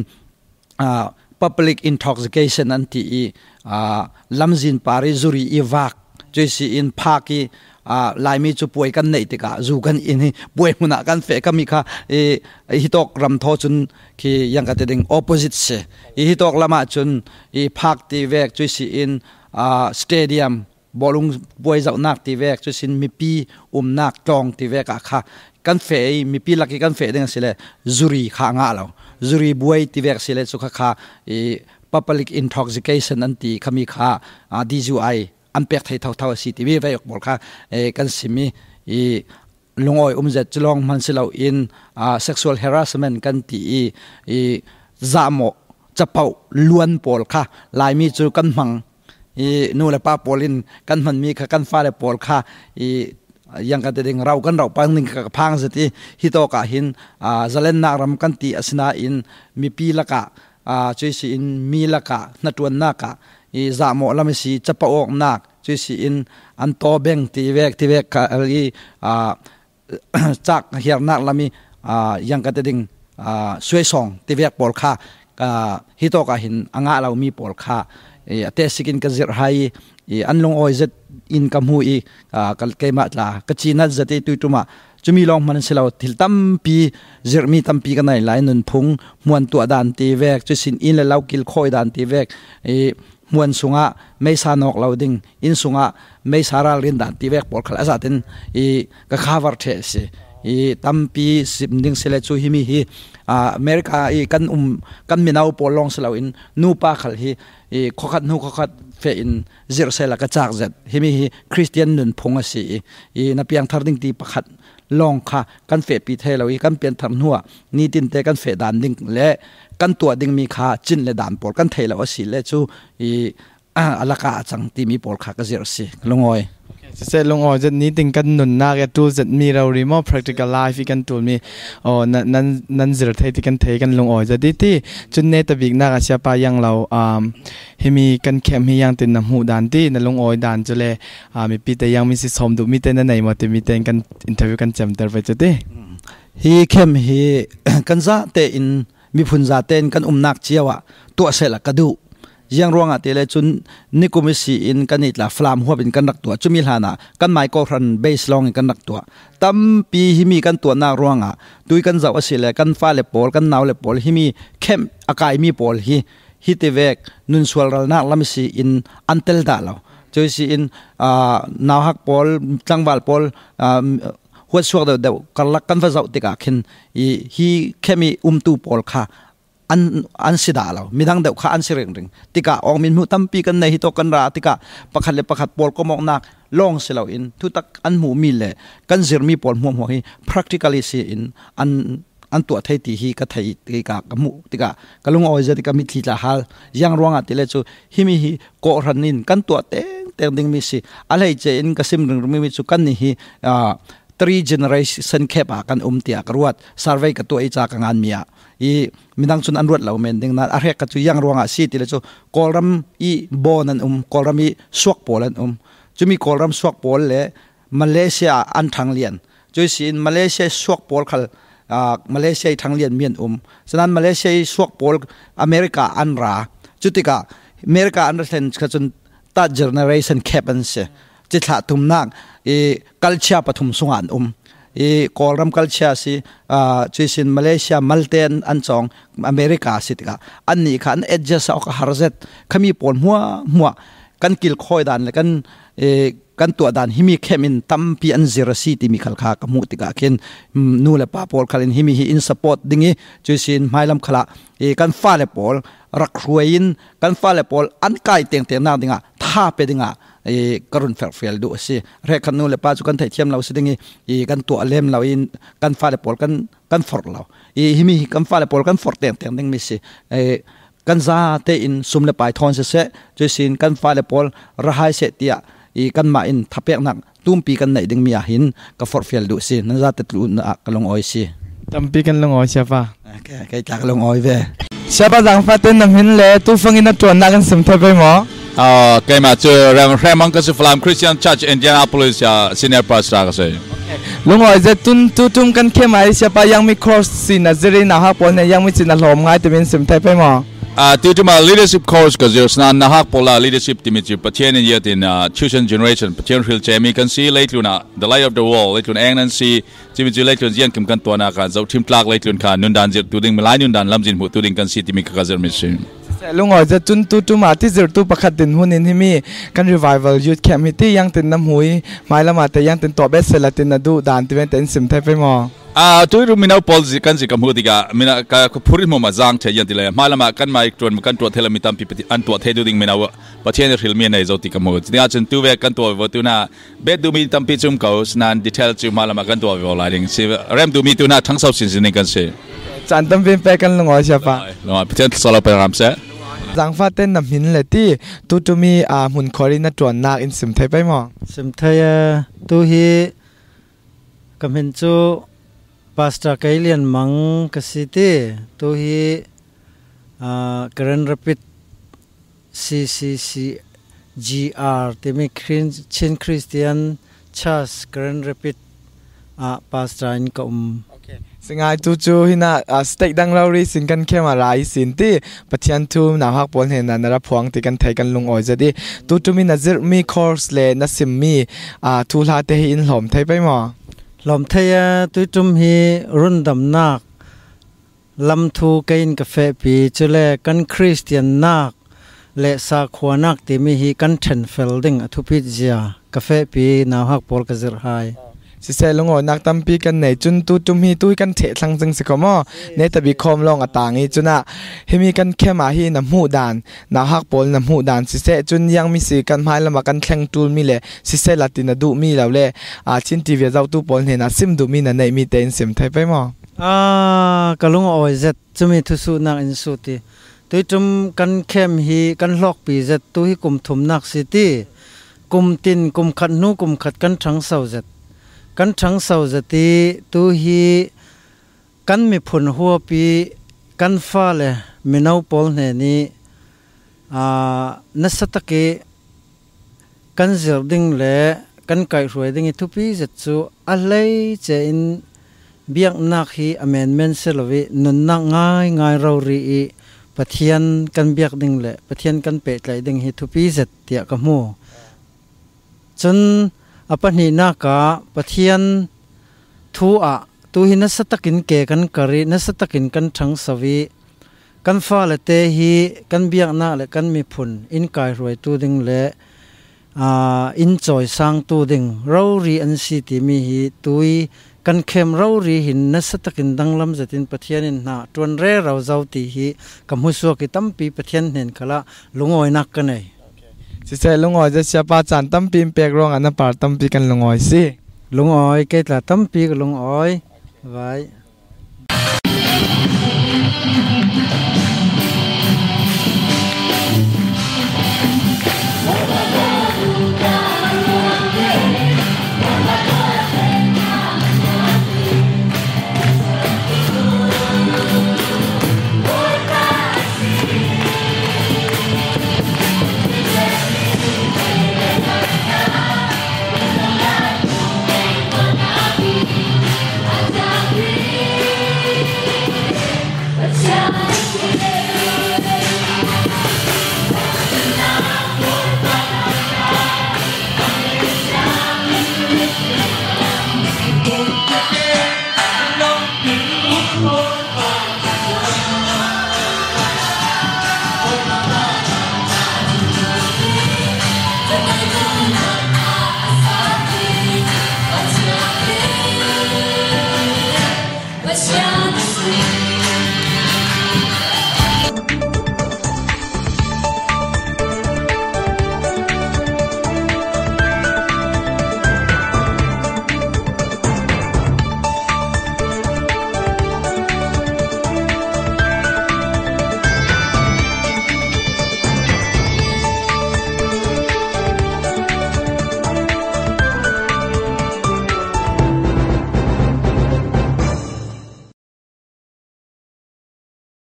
public intoxication อันที่ลำจินปาริจุรีวักจะสิอินพากีลายมีจุป่วยกันในติกาจูกันอินป่วยมุนักันเฟก็มีค่ะฮิตอกรำทอจุนที่ยังกันเด้ง opposite เสฮิตอกละมาจุนพักที่เวกจุยสิอินสเตเดียมบอลลุงบวยเจ้านักตีเวกจุสินมีปีนักจองตีเวกค่ะกันเฟยมีปีลักกันเฟยเด้งสิเลยจุรีข้างเราจุรีบวยตีเวกสิเลยสุขค่ะpublic intoxication อันตีขมีค่ะDUI อันเป็กไทยเท่าสิตีเวกบอกค่ะกันสิมีลงอ้อยเจ็ดจลองมันสิเราอินsexual harassment กันตีจามอจะเป่าล้วนปอลค่ะลายมีจูกันมังนู่นแหละป้าปอลินกันมันมีค่ะกันฟ้าเลยปอลค่ะยังกันเด้งเรากันเราปังหนึ่งกับพังสติฮิโตกะหินจะเล่นนักรำกันตีอสนาอินมีปีละกะช่วยสิอินมีละกะนัดวันนักะจามอละไม่สิจะเป่าออกนักช่วยสิอินอันโตเบงตีเวกค่ะจากเฮียนักละมียังกันเด้งช่วยส่งตีเวกปอลค่ะฮิโตกะหินอ่างเรามีปอลค่ะเตสิกินกระจิรไฮอันลงอ้อยเจ็ดอินกำหูกัลเกมาตลากจีนัดเจ็ดตุยตุมาจะมีลองมันเสลาทิลตั้มปีเจอมีตั้มปีกันไหนหลายนุนพงมวนตัวดันตีเวกจะสินอินและเรากิลคอยดันตีเวกมวนสุงะไม่สานอกเราดิ่งอินสุงะไม่สาราลินดันตีเวกปอลขลังสัตย์ก็ข้าวร์เทสตั้มปีสิบดิ่งเสลจูฮิมีฮีอเมริกากันมีนาวปอลองเสลาอินนูปาขลฮีขอขัดนูขอขัดเฟอินเจอเซลกระจากเจ็ดฮิมีฮีคริสเตียนนุนพงสีนับยังทาร์ดิ่งตีปะขัดลองค่ะกันเฟปีเทเรากันเปลี่ยนทำหัวนี่ตินเตกันเฟดันดิ่งและกันตัวดิ่งมีค่าจินและดันปอลกันเทเราสิและจูอลากาจังตีมีปอลค่ะก็เจอสิลงอ้อยเสร็จลงอ๋อจะนี้ติงกันหนุนนักตัวจะมีเรารีโมท practical life กันตัวมีนั้นจะเทติกันเทกันลงอ๋อจะที่จุดเนตบิกนักอาชีพยังเราให้มีกันแคมให้ยังตินน้ำหูดันที่นั่นลงอ๋อดันจะเลยมีปีแต่ยังมีสิสมดูมีแต่นั่นไหนมาแต่มีแต่กันอินเทอร์วิวกันจำแต่ไปจะที่ฮีเข้มฮีกันซาเตอินมีพุนซาเตนกันนักเจียวะตัวเสละกระดูยังรวงอ่ะที่เลยจุนนิคุมิสีอินกันนี่ละฟลามหัวเป็นกันรักตัวจุมิลฮานะกันไมโครฟันเบสลองกันรักตัวตั้มปีฮิมีกันตัวนารวงอ่ะตุยกันเจ้าอสิเลยกันฟ้าเล็บปอลกันนาวเล็บปอลฮิมีเข้มอากายมีปอลฮิติเวกนุนสวลนักลำสีอินอันเทลดาลาวจุยสีอินนาวฮักปอลจังบาลปอลหัวสวกเดากันลักกันฟ้าเจ้าติกาขินฮิเข้มีตูปอลค่ะอันสิดาเรามีทั้งเด็กข้าอันสิเริงติกาออกมินมุตั้มปีกันในฮิโตกันราติกาประคัดเล็บประคัดปอลก็มองนักลองสิเราอินทุตักอันหมูมีเลยกันเจอมีปอลหัวฮี practically สิอินอันตัวไทยตีฮีก็ไทยติกากมุติกากลุงเอาจะติกามิทีละฮัลยังรวงอ่ะติเลจูฮิมีฮีโกรันินกันตัวเต็งดิ่งมีสิอะไรเจนก็ซิมเรื่องมีสุกันนี่ฮี3 generation แค่ปากันเตียกรวด survey กับตัวไอจากงานเมียมีดังสุนอันรวดเราเมนดิ่งนั้นอะไรก็จะยังรวงอาชีพที่เราจะกอลรัมบอนันกอลรัมสวกโปลันจะมีกอลรัมสวกโปลเลยมาเลเซียอันทางเลียนจะสินมาเลเซียสวกโปลขัลมาเลเซียทางเลียนเมียนฉะนั้นมาเลเซียสวกโปลอเมริกาอันราจุดที่กาอเมริกาอันราเซนก็จนตัด generation แคปนเสจิตหะทุ่มนักกัลเชียปฐุมสุงานกอลรัมกัลเชียสิจุดสินมาเลเซียมัลเทนอันสองอเมริกาสิติกาอันนี้ขันเอเจสออกฮาร์เซตขมีปนหัวกันกิลคอยดันเลยกันตัวดันฮิมีเข้มินตั้มปีอันเซรซีที่มีขลากมุติกาเข็นนู่นเลยป้าปอลขันฮิมีฮิอินสปอร์ตดิ้งจุดสินไม่ลำขลากันฟ้าเลยปอลรักรวยอินกันฟ้าเลยปอลอันไกเตียงนาดิ้งท่าเปดิ้งกรุณเฟลดูสิเรื่องนู้นเลยป้าจุกันไทยเทียมเราสิดิ้งกันตัวเล่มเราอินกันฟ้าเลยปอลกันฟอร์เราฮิมีกันฟ้าเลยปอลกันฟอร์เตียงดิ้งมิสิกันซาเตอินซุมเลปายทอนเสจุสินกันฟ้าเลปอลระหายเสตียกันมาอินทับเปียกนักตุ้มปีกันไหนดึงมีอาหินกับฟอร์เฟลดูสินั่นจะติดลุนกันลงอ้อยสิตั้มปีกันลงอ้อยเชฟะแกจากลงอ้อยเว่เชฟะจังฟ้าเต้นน้ำหินเลยตู้ฟังอินตัวนักกันสมทบไปหมอแกมาเจอแรมังกัสฟลามคริสเตียนชัร์ชอินเดียนาโพลิสซีเนียร์พาสตาร์ก็ใช่ลงอ้อยจะตุ้มกันเข้มไอเชฟะยังมีครอสซีนัสเจริญนะครับปนเนี่ยยังมีสินหลอมง่ายแต่เป็นสมทบไปหมอที่จะมา leadership course ก็จะสนานนักพลา leadership ที่มีจุดประเทศนี้ที่chosen generation ประเทศฮิลเจมีกันสิเล็กลุนะ the light of the world เล็กลุนเองนั่นสิที่มีจุดเล็กลุนยังเข้มกันตัวนักการจะทีมพลักเล็กลุนค่ะนุนดันจิตตัวดิ่งมาไล่นุนดันลำจินหัวตัวดิ่งกันสิที่มีกระจายมิสิเซลุงอ๋อยจะจุนตุมาที่เจอตุประคัดดินหุ่นนินที่มีกัน revival youth camp ที่ยังตินน้ำหุยไม่ละมาแต่ยังตินตัวเบสเซลตินดูด่านที่เป็นเต็นสิมไทยไปมอตัวรู้มินาพอลสิกันสิกับหัวติกามินาก็พูดถึงมาจังเทียนติเลยมาละมากันมาอีกตัวกันตัวเทเลมิตัมพิปอันตัวเทดูดิ่งมินาวปะเทียนริลเมียนในโจติกับหัวทีนี้อาจจะตัวเวกันตัววัตุนาเบ็ดดูมีตัมพิจุมเขาสนานดีเทลจุมาละมากันตัววิวลาดิ่งสิเริ่มดูมีตัวน่าทั้งสองสิ่งนี้กันสิจันตัมเป็นไปกันลุงอ๋อยใช่ปะลุงอ๋อยเทียนสลับไปรำเสจังฟ้าเต้นนำหินเลยที่ตุมีหุ่นคอรินัดจวนนักอินสิมไทยไปมอสิมไทยตัวฮีกับเห็นจูพาสต้าไก่เลียนมังกสิตีตัวฮีกรันรับปิด CCCGR ที่มีชินคริสเตียนชัสกรันรับปิดพาสต้าอินกับสิ่งไอ้จู่ๆหินะสเต็กดังเรารีสิงกันแค่มาหลายสินที่ปัจจัยทูมนาฮักปนเห็นนันรับพวงที่กันไทยกันลงอ้อยจะดีจู่ๆมีนัดมีคอร์สเลยนัดซิมมีทูลาเตหินหลอมไทยไปมั้งหลอมไทยจู่ๆมีรุ่นดำนักลำทูกินกาแฟปีจุเลกันคริสเตียนนักและสาขวานักที่มีฮีกันเทนเฟลดิ้งทุพิจยากาแฟปีนาฮักปอลกระซิรไฮสิเซลงอนักตั้มปีกันไหนจุนตุมีตุยกันเทสังจึงสิกมอเนตบิคอมลองต่างอีจุนะเฮมีกันแค่มาฮีน้ำหูดานนาฮักปอลน้ำหูดานสิเซจุนยังมีสีกันหมายละมากันแข่งตูลมีเลยสิเซลาตินดูมีแล้วเลยชินทีเวียเจ้าตุปอลเห็นซิมดูมีนั่นในมีเต็นซิมไทยไปมั้งกะลุงออยเจ็ดจะมีทุสุนักอินสุติตุยจุมกันเข้มฮีกันลอกปีเจ็ดตุยกุมถุมนักสิตีกุมตินกุมขัดนูกุมขัดกันทั้งเสาเจ็ดกันทั้งเสาจติตูฮีกันมีผลหัวปีกันฟ้าเลยมีนาวปอลเนี่ยนี่นัสตะเกกันเจอดิ่งเลยกันไก่รวยดิ่งทุปีจัดจูอะไรเจนเบียกนักฮีอเมนเมนเซลวินุนนักง่ายเรารีปะเทียนกันเบียกดิ่งเลยปะเทียนกันเปะไหลดิ่งฮีทุปีจัดเตียกับมูจนอปันหินากาปะเทียนทูตูหินัสตะกินเกกันกรีนัสตะกินกันทั้งสวีกันฟ้าเลเตฮีกันเบียกนาเลกันมีผลอินกายรวยตูดิงเลอินจอยสร้างตูดิงเรารีอันซีติมีฮีตุยกันเข้มเรารีหินนัสตะกินดังลำจัดอินปะเทียนินนาจวนเร่เราเจ้าตีฮีกับมุสวกิตั้มปีปะเทียนเห็นขละลุงอ้อยนักกันเลยสิเซลุงอ๋อยจะเชียร์ปาจันตั้มปีเปียกร้องอันนั้นปาตั้มปีกันลุงอ๋อยสิลุงอ๋อยเกตละตั้มปีกับลุงอ๋อยไว้